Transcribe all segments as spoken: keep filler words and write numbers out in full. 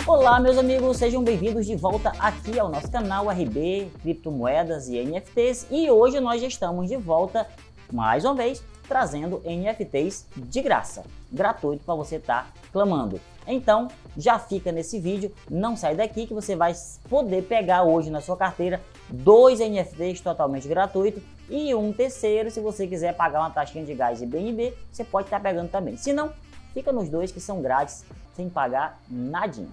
Olá meus amigos, sejam bem-vindos de volta aqui ao nosso canal R B, Criptomoedas e N F Ts, e hoje nós já estamos de volta, mais uma vez, trazendo N F Ts de graça, gratuito para você estar clamando. Então já fica nesse vídeo, não sai daqui que você vai poder pegar hoje na sua carteira dois N F Ts totalmente gratuitos e um terceiro, se você quiser pagar uma taxinha de gás e B N B, você pode estar pegando também. Se não, fica nos dois que são grátis, sem pagar nadinha.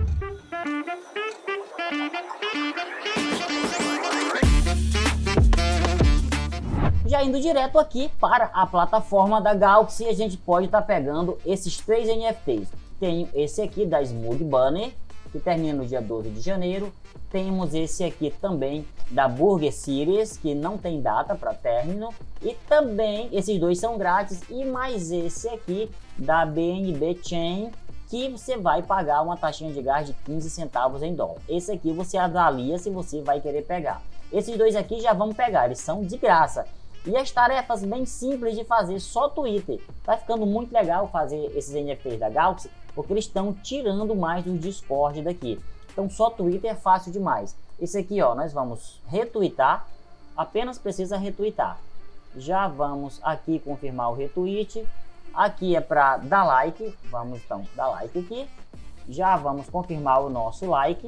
Já indo direto aqui para a plataforma da Galaxy, a gente pode estar pegando esses três N F Ts. Tenho esse aqui da Smooth Bunny, que termina no dia doze de janeiro. Temos esse aqui também da Burger Series, que não tem data para término. E também, esses dois são grátis. E mais esse aqui da B N B Chain, que você vai pagar uma taxinha de gás de quinze centavos em dólar. Esse aqui você avalia se você vai querer pegar. Esses dois aqui já vamos pegar, eles são de graça. E as tarefas bem simples de fazer, só Twitter. Tá ficando muito legal fazer esses N F Ts da Galaxy, porque eles estão tirando mais do Discord daqui. Então só Twitter é fácil demais. Esse aqui, ó, nós vamos retweetar, apenas precisa retweetar. Já vamos aqui confirmar o retweet. Aqui é para dar like, vamos então dar like aqui. Já vamos confirmar o nosso like.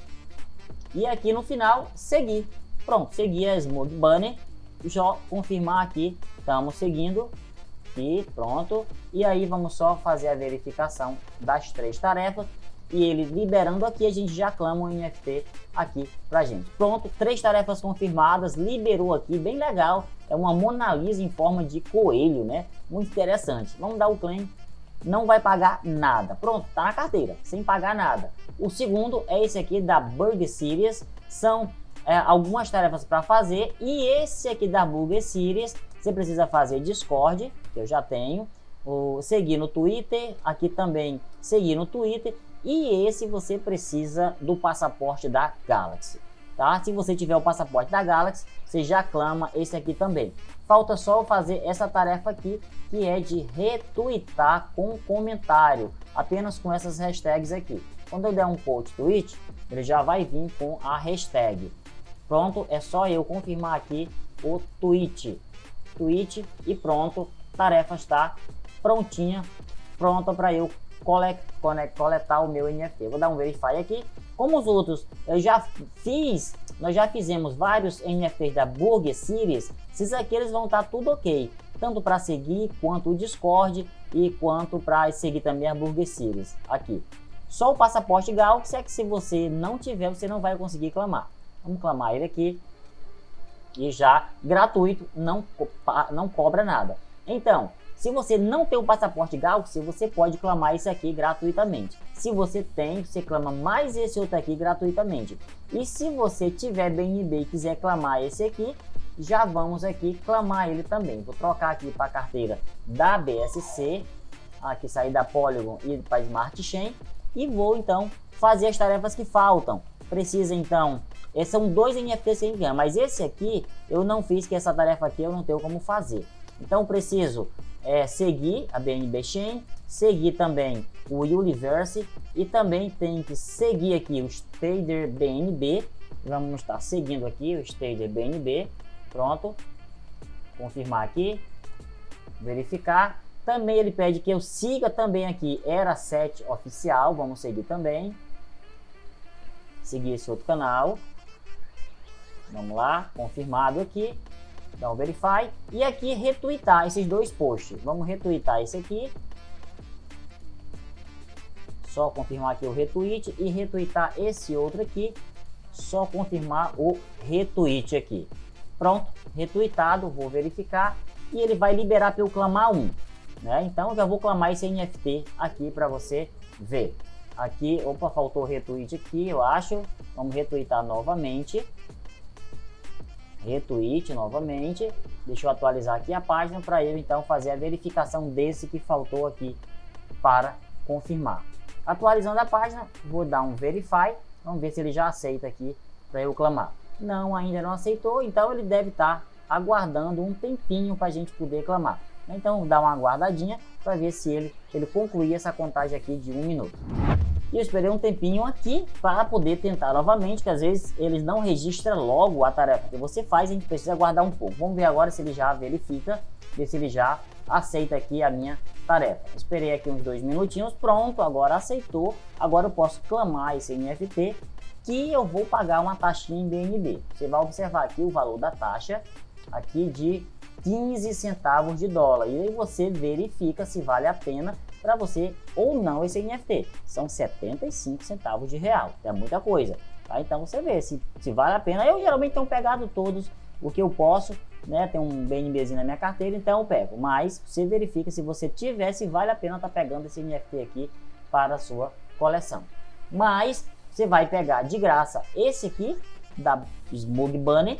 E aqui no final, seguir. Pronto, seguir a Smooth Bunny. Já confirmar aqui, estamos seguindo. E pronto. E aí vamos só fazer a verificação das três tarefas. E ele liberando aqui, a gente já clama o N F T aqui pra gente. Pronto, três tarefas confirmadas, liberou aqui, bem legal. É uma Mona Lisa em forma de coelho, né? Muito interessante. Vamos dar o claim, não vai pagar nada. Pronto, tá na carteira, sem pagar nada. O segundo é esse aqui da Burger Series, são é, algumas tarefas para fazer. E esse aqui da Burger Series, você precisa fazer Discord, que eu já tenho. O, seguir no Twitter, aqui também seguir no Twitter. E esse você precisa do passaporte da Galaxy, tá? Se você tiver o passaporte da Galaxy, você já clama esse aqui também. Falta só fazer essa tarefa aqui, que é de retweetar com comentário, apenas com essas hashtags aqui. Quando eu der um quote tweet, ele já vai vir com a hashtag. Pronto, é só eu confirmar aqui o tweet, tweet e pronto, a tarefa está prontinha, pronta para eu coletar o meu N F T. Vou dar um verify aqui. Como os outros eu já fiz, nós já fizemos vários N F Ts da Burger Series. Esses aqui eles vão estar tudo ok, tanto para seguir quanto o Discord e quanto para seguir também a Burger Series aqui. Só o passaporte Galaxy é que se você não tiver, você não vai conseguir clamar. Vamos clamar ele aqui e já gratuito, não não cobra nada. Então, se você não tem o passaporte Galaxy, você pode clamar esse aqui gratuitamente. Se você tem, você clama mais esse outro aqui gratuitamente. E se você tiver B N B e quiser clamar esse aqui, já vamos aqui clamar ele também. Vou trocar aqui para a carteira da B S C, aqui sair da Polygon e para Smart Chain. E vou então fazer as tarefas que faltam. Precisa então, esses são dois N F Ts sem engano, mas esse aqui eu não fiz, que essa tarefa aqui eu não tenho como fazer. Então eu preciso é, seguir a B N B Chain, seguir também o Universe e também tem que seguir aqui o Stader B N B. Vamos estar seguindo aqui o Stader B N B. Pronto, confirmar aqui, verificar. Também ele pede que eu siga também aqui Era sete Oficial, vamos seguir também. Seguir esse outro canal. Vamos lá, confirmado aqui. Dá um verify e aqui retweetar esses dois posts. Vamos retweetar esse aqui. Só confirmar aqui o retweet e retweetar esse outro aqui. Só confirmar o retweet aqui. Pronto, retweetado, vou verificar e ele vai liberar para eu clamar um, né? Então já vou clamar esse N F T aqui para você ver. Aqui, opa, faltou retweet aqui, eu acho. Vamos retweetar novamente. Retweet novamente. Deixa eu atualizar aqui a página para eu então fazer a verificação desse que faltou aqui para confirmar. Atualizando a página, vou dar um verify. Vamos ver se ele já aceita aqui para eu clamar. Não, ainda não aceitou, então ele deve estar aguardando um tempinho para a gente poder clamar. Então dá uma aguardadinha para ver se ele, ele concluir essa contagem aqui de um minuto. E eu esperei um tempinho aqui para poder tentar novamente, que às vezes eles não registram logo a tarefa que você faz, a gente precisa aguardar um pouco. Vamos ver agora se ele já verifica, ver se ele já aceita aqui a minha tarefa. Esperei aqui uns dois minutinhos, pronto, agora aceitou. Agora eu posso clamar esse N F T que eu vou pagar uma taxinha em B N B. Você vai observar aqui o valor da taxa aqui de quinze centavos de dólar, e aí você verifica se vale a pena para você ou não esse N F T. São setenta e cinco centavos de real, é muita coisa, tá? Então você vê se, se vale a pena. Eu geralmente tenho pegado todos o que eu posso, né? Tem um B N Bzinho na minha carteira, então eu pego, mas você verifica se você tiver, se vale a pena estar tá pegando esse N F T aqui para a sua coleção. Mas você vai pegar de graça esse aqui da Smug Bunny,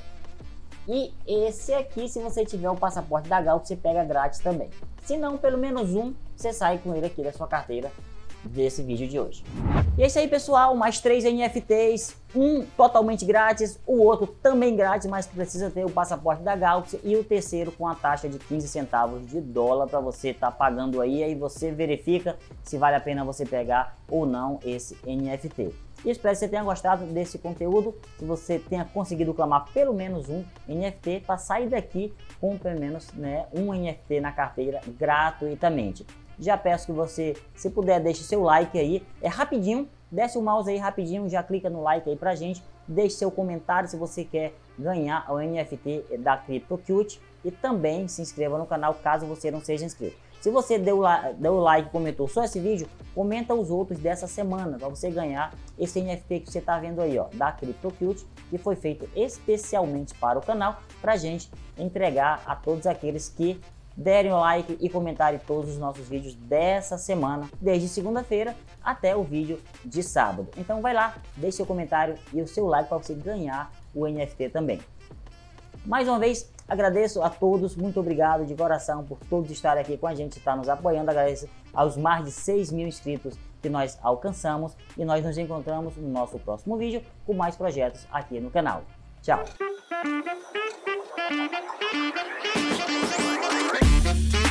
e esse aqui, se você tiver o passaporte da Galaxy, você pega grátis também. Se não, pelo menos um, você sai com ele aqui da sua carteira desse vídeo de hoje. E é isso aí, pessoal, mais três N F Ts, um totalmente grátis, o outro também grátis, mas precisa ter o passaporte da Galaxy, e o terceiro com a taxa de quinze centavos de dólar para você estar tá pagando aí, aí você verifica se vale a pena você pegar ou não esse N F T. E espero que você tenha gostado desse conteúdo, que você tenha conseguido clamar pelo menos um N F T para sair daqui com pelo menos, né, um N F T na carteira gratuitamente. Já peço que você, se puder, deixe seu like aí, é rapidinho, desce o mouse aí rapidinho, já clica no like aí pra gente, deixe seu comentário se você quer ganhar o N F T da CryptoCute, e também se inscreva no canal caso você não seja inscrito. Se você deu, deu like e comentou só esse vídeo, comenta os outros dessa semana para você ganhar esse N F T que você está vendo aí, ó, da CryptoCute, que foi feito especialmente para o canal, para a gente entregar a todos aqueles que derem o like e comentarem todos os nossos vídeos dessa semana, desde segunda-feira até o vídeo de sábado. Então vai lá, deixe seu comentário e o seu like para você ganhar o N F T também. Mais uma vez, agradeço a todos, muito obrigado de coração por todos estarem aqui com a gente, estar nos apoiando. Agradeço aos mais de seis mil inscritos que nós alcançamos, e nós nos encontramos no nosso próximo vídeo com mais projetos aqui no canal. Tchau!